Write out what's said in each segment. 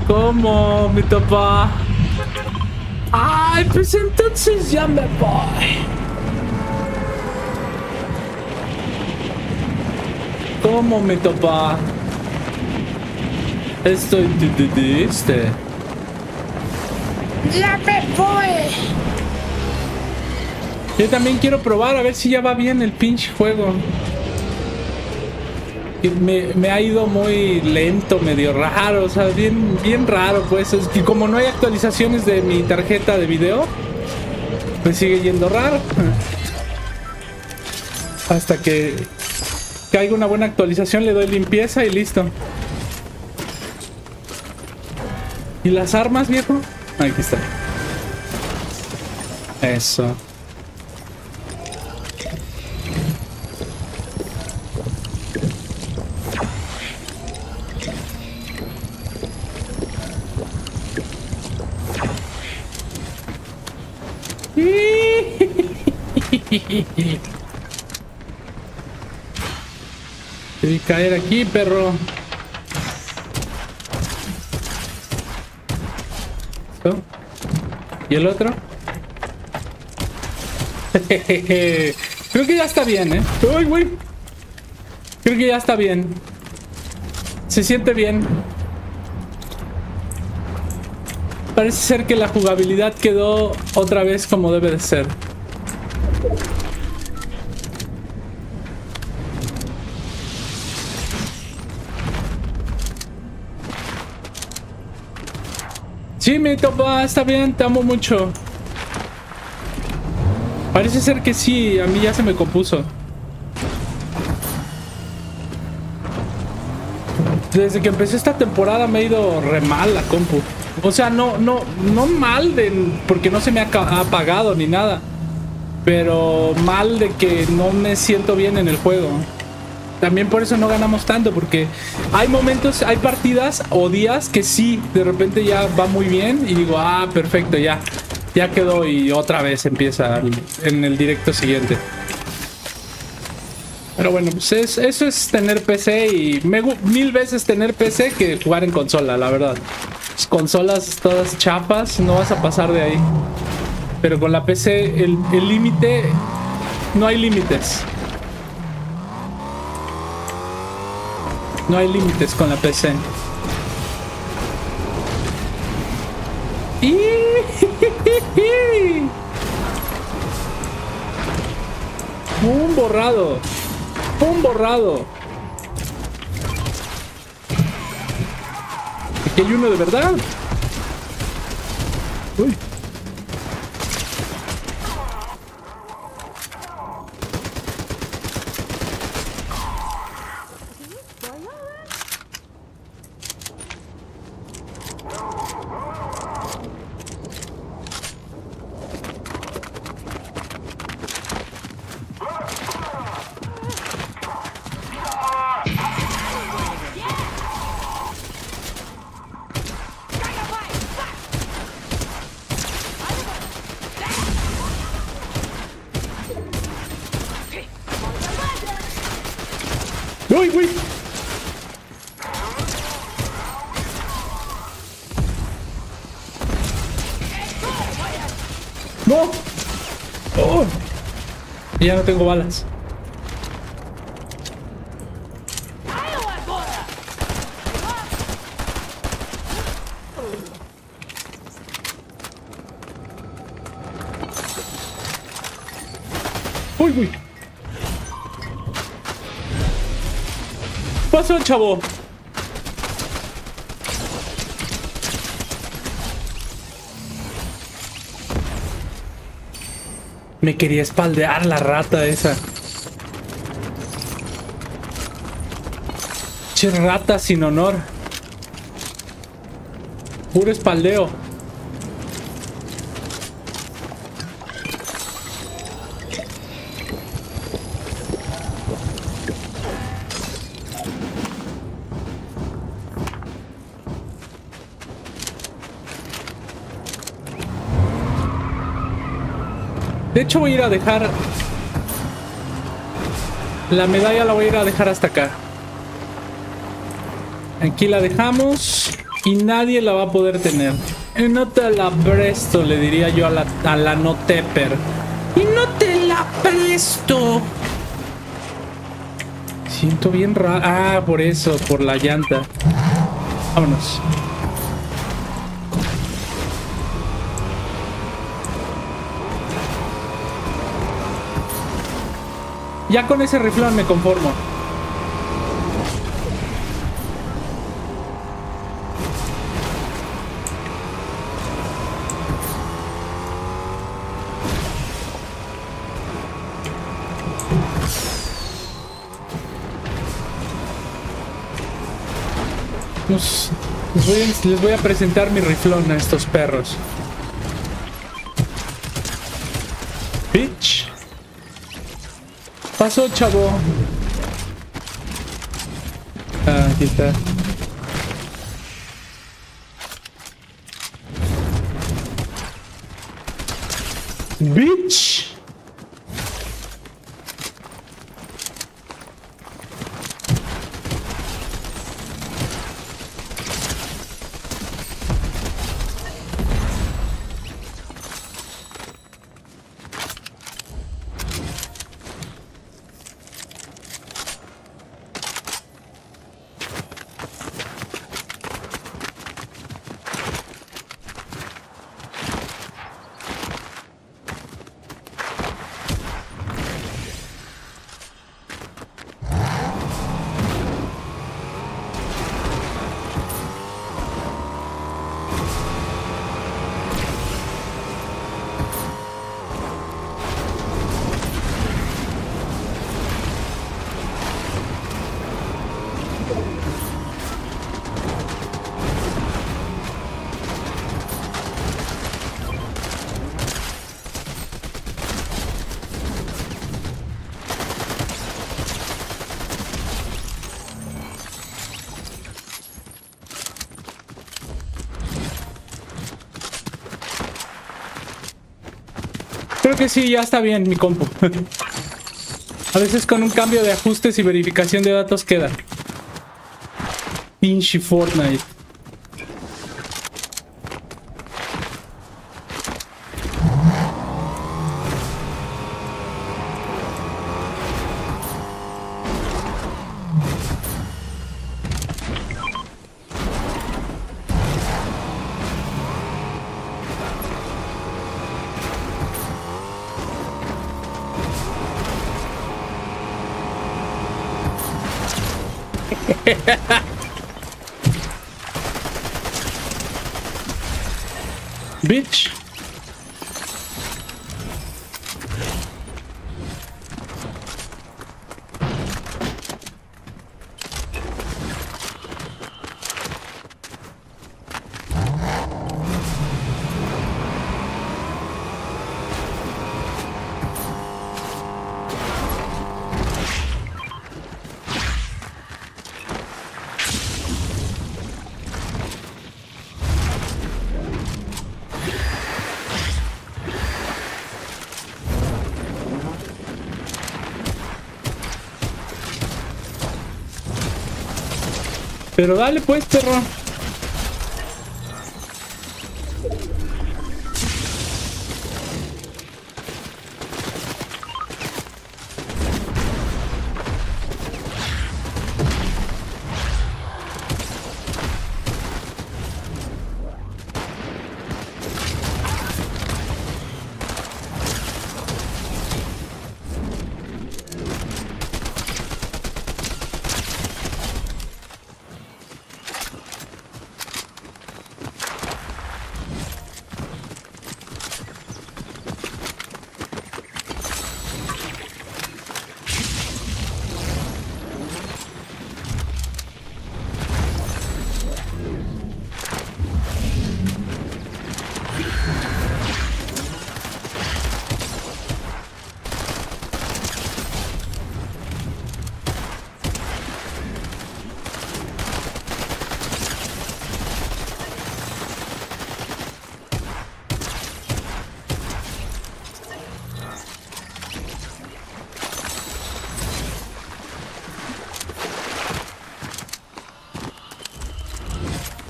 ¿Cómo, mi topa? Ay, pues entonces ya me voy. ¿Cómo, mi topa? Estoy triste. Ya me voy. Yo también quiero probar a ver si ya va bien el pinche juego. Me ha ido muy lento, medio raro, o sea, bien raro, pues. Es que como no hay actualizaciones de mi tarjeta de video, pues sigue yendo raro. Hasta que caiga una buena actualización, le doy limpieza y listo. ¿Y las armas, viejo? Aquí está. Eso. Debí caer aquí, perro. ¿Esto? ¿Y el otro? Creo que ya está bien, ¿eh? ¡Uy, güey! Creo que ya está bien. Se siente bien. Parece ser que la jugabilidad quedó otra vez como debe de ser. Sí, mi topa, está bien, te amo mucho. Parece ser que sí, a mí ya se me compuso. Desde que empecé esta temporada me ha ido re mal la compu. O sea, no mal porque no se me ha apagado ni nada. Pero mal de que no me siento bien en el juego. También por eso no ganamos tanto, porque hay momentos, hay partidas o días que sí, de repente ya va muy bien y digo, ah, perfecto, ya quedó y otra vez empieza en el directo siguiente. Pero bueno, pues eso es tener PC y mil veces tener PC que jugar en consola, la verdad. Las consolas todas chapas, no vas a pasar de ahí. Pero con la PC el límite, no hay límites. No hay límites con la PC. Un borrado. Un borrado. Aquí hay uno de verdad. Uy. ¡Uy, uy! ¡No! ¡Oh! Y ya no tengo balas. ¡Uy, uy! ¿Qué pasó, chavo? Me quería espaldear la rata esa. Che, rata sin honor. Puro espaldeo. De hecho voy a ir a dejar la medalla, la voy a ir a dejar hasta acá. Aquí la dejamos y nadie la va a poder tener. Y no te la presto, le diría yo a la no tepper. Y no te la presto. Siento bien raro. Ah, por eso, por la llanta. Vámonos. Ya con ese riflón me conformo. Les voy a presentar mi riflón a estos perros. Bitch. Pasó, chavo. Ah, aquí está. Bitch. Creo que sí, ya está bien mi compu. A veces con un cambio de ajustes y verificación de datos queda. Pinche Fortnite. Bitch. Pero dale pues, perro.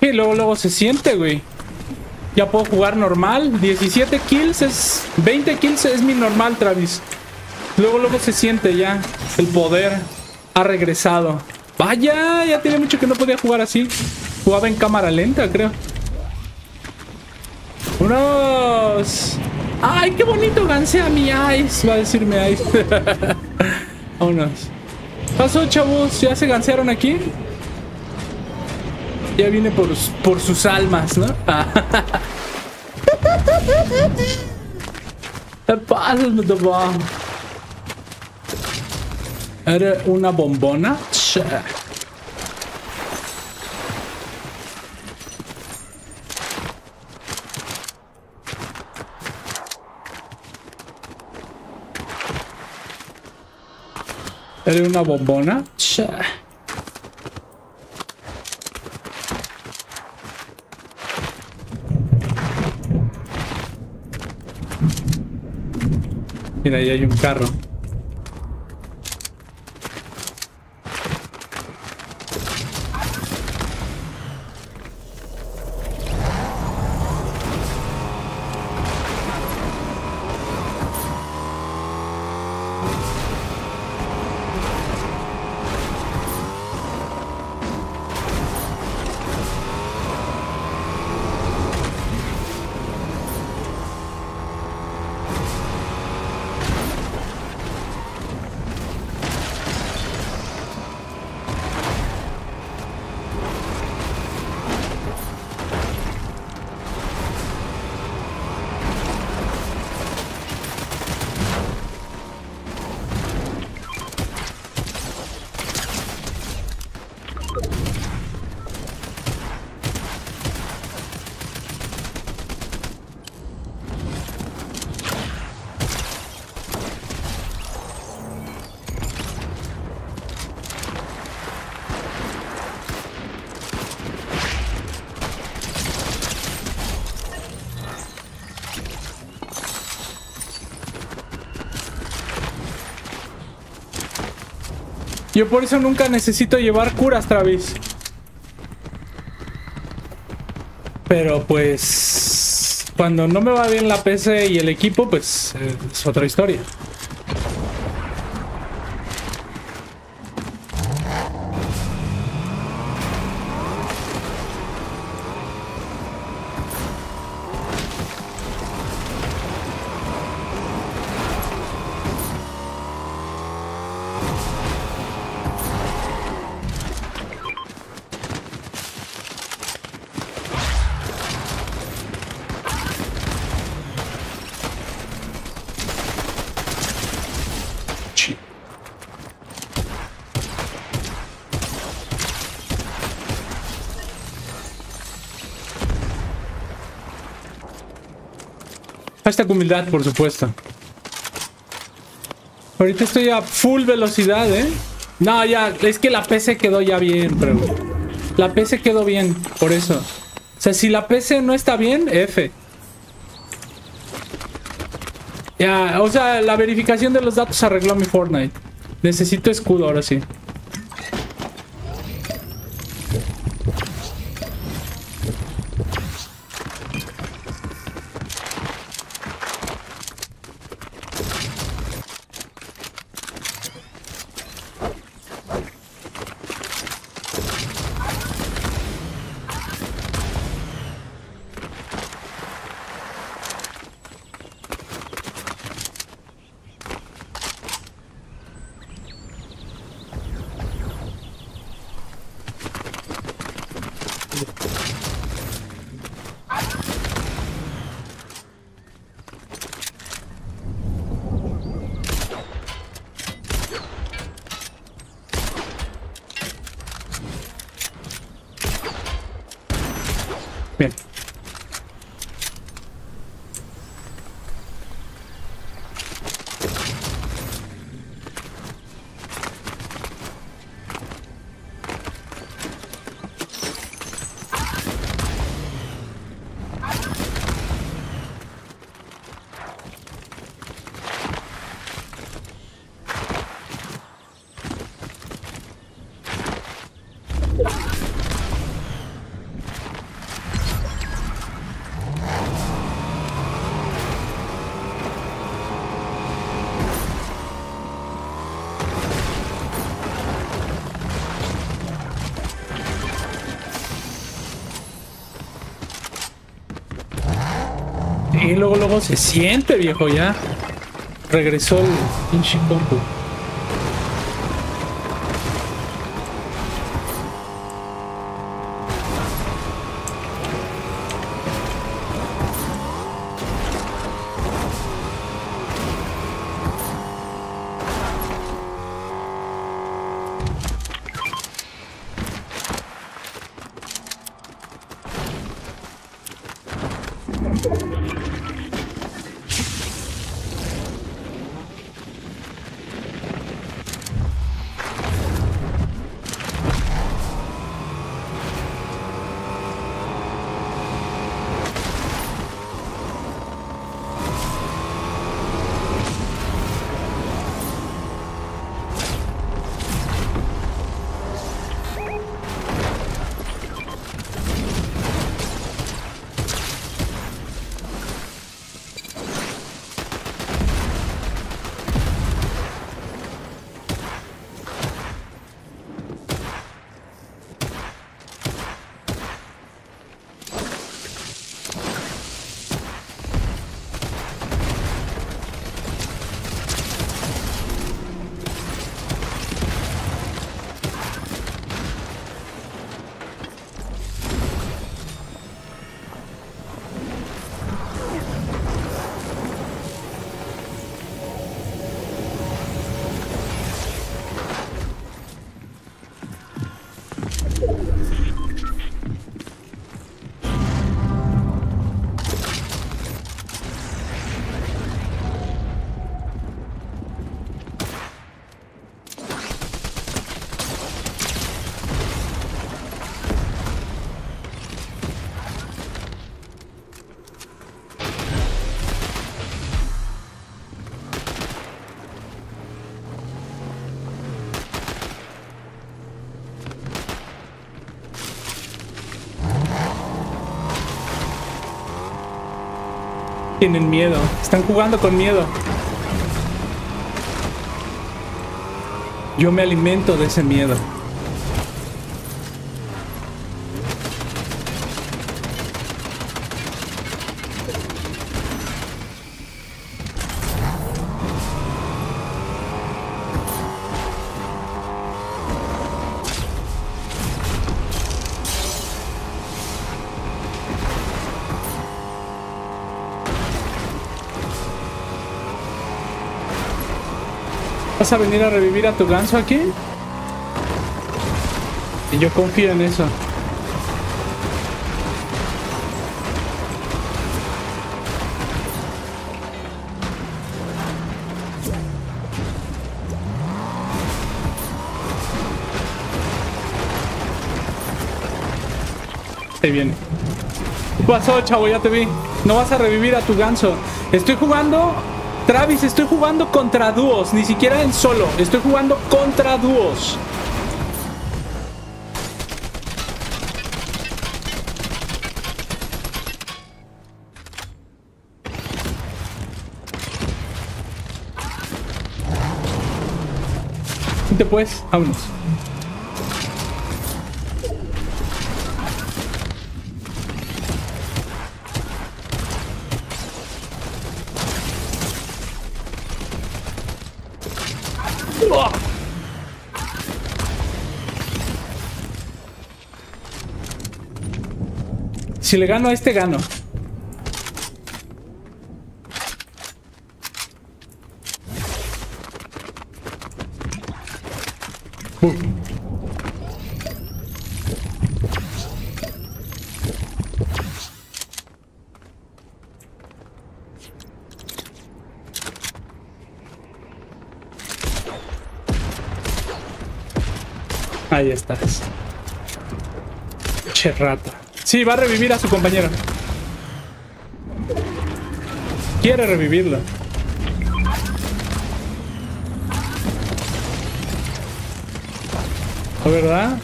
Y luego, luego se siente, güey. Ya puedo jugar normal. 17 kills es... 20 kills es mi normal, Travis. Luego, luego se siente ya. El poder ha regresado. Vaya, ya tiene mucho que no podía jugar así. Jugaba en cámara lenta, creo. ¡Unos! ¡Ay, qué bonito gansea mi Ice! Va a decir mi Ice. Vámonos. ¿Qué pasó, chavos? ¿Ya se gansearon aquí? Ya viene por sus almas, ¿no? ¿Qué pasa, ¿Era una bombona? Che. ¿Era una bombona? Che. Mira, ahí hay un carro. Yo por eso nunca necesito llevar curas, Travis. Pero pues... cuando no me va bien la PC y el equipo, pues es otra historia. Hashtag humildad, por supuesto. Ahorita estoy a full velocidad, ¿eh? No, ya, es que la PC quedó ya bien, pero... la PC quedó bien, por eso. O sea, si la PC no está bien, F. Ya, o sea, la verificación de los datos arregló mi Fortnite. Necesito escudo ahora sí. Luego se siente, viejo, ya. Regresó el pinche compu. Tienen miedo. Están jugando con miedo. Yo me alimento de ese miedo. ¿Vas a venir a revivir a tu ganso aquí? Y yo confío en eso. Ahí viene. ¿Qué pasó, chavo? Ya te vi. No vas a revivir a tu ganso. Estoy jugando... Travis, estoy jugando contra dúos, ni siquiera en solo. Estoy jugando contra dúos. Vente pues, vámonos. Si le gano a este, gano. Ahí estás. Che rata. Sí, va a revivir a su compañero. Quiere revivirlo. ¿La verdad?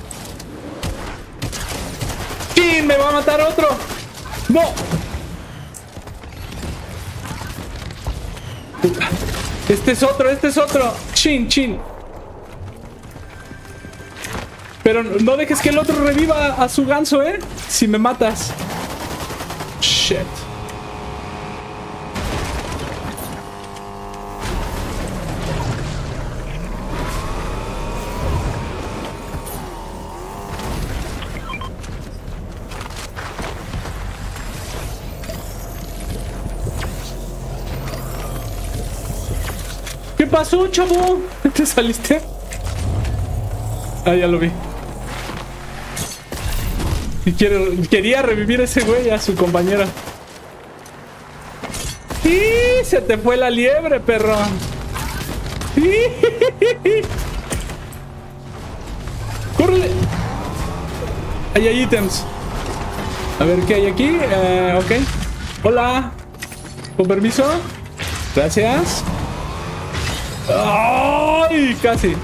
¡Sí! ¡Me va a matar otro! ¡No! Este es otro, este es otro. Chin, chin. Pero no dejes que el otro reviva a su ganso, ¿eh? Si me matas. Shit. pasó, chavo? ¿Te saliste? Ah, ya lo vi. Y quería revivir a ese güey, a su compañera. ¡Y se te fue la liebre, perro! ¡Córrele! Ahí hay ítems. A ver qué hay aquí. Ok. Hola. Con permiso. Gracias. ¡Ay! Casi.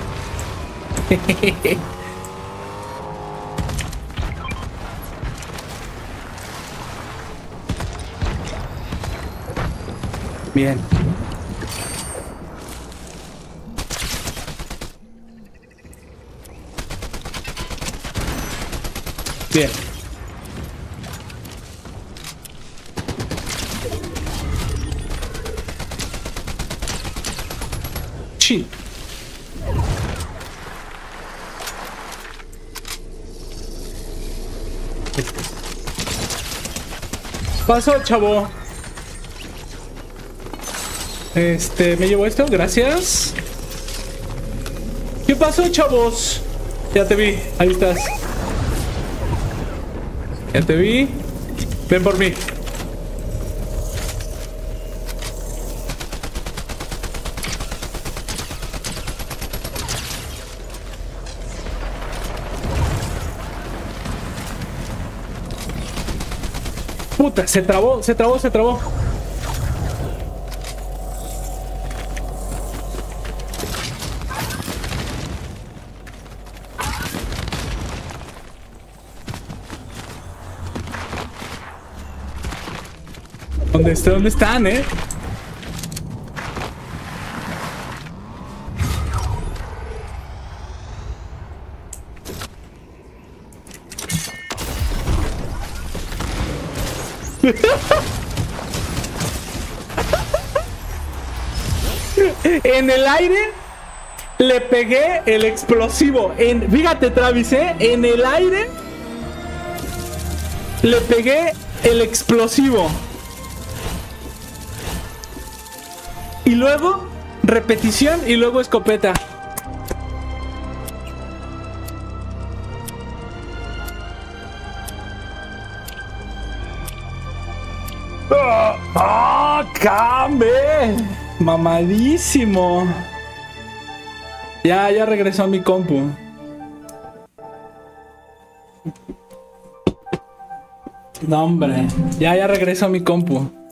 Bien. Bien. Sí. Pasó, chavo. Me llevo esto, gracias. ¿Qué pasó, chavos? Ya te vi, ahí estás. Ya te vi. Ven por mí. Puta, se trabó, se trabó, se trabó. ¿Dónde están, En el aire le pegué el explosivo. Fíjate, Travis, en el aire le pegué el explosivo. Y luego repetición y luego escopeta. ¡Ah! ¡Cambe! Mamadísimo. Ya regresó a mi compu. No, hombre. Ya regresó a mi compu.